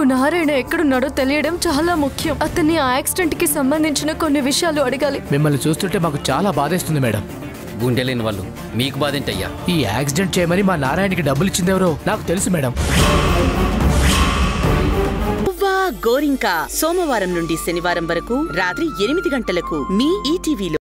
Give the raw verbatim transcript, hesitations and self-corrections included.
నాకు నారాయణ ఎక్కడున్నాడో తెలియడం చాలా ముఖ్యం. అతన్ని ఆ యాక్సిడెంట్ కి సంబంధించిన కొన్ని విషయాలు అడగాలి. మిమ్మల్ని చూస్తుంటే మాకు చాలా బాధేస్తుంది మేడం. గుండెలేని వాళ్ళు మీకు బాధేంటయ్యా? ఈ యాక్సిడెంట్ చేయమని మా నారాయణకి డబ్బులు ఇచ్చిందెవరో నాకు తెలుసు మేడం. గోరింకా సోమవారం నుండి శనివారం వరకు రాత్రి ఎనిమిది గంటలకు మీ ఈటీవీలో.